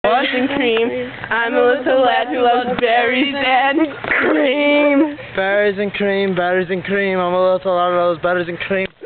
Berries and cream. I'm a little lad who loves berries and cream. Berries and cream, berries and cream. I'm a little lad who loves berries and cream.